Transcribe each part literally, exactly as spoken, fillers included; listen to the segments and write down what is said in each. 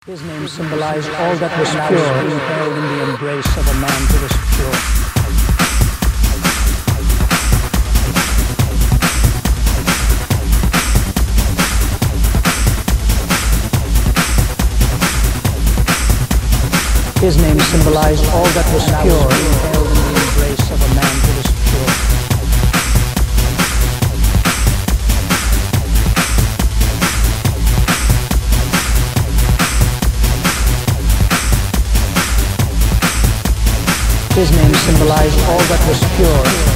His name symbolized all that was pure, being held in the embrace of a man who was pure. His name symbolized all that was pure, being held in the embrace of a man who was pure. His name symbolized all that was pure.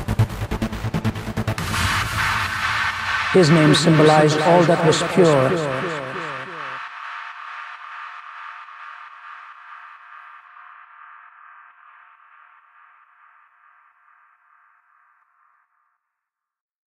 His name symbolized all that was pure.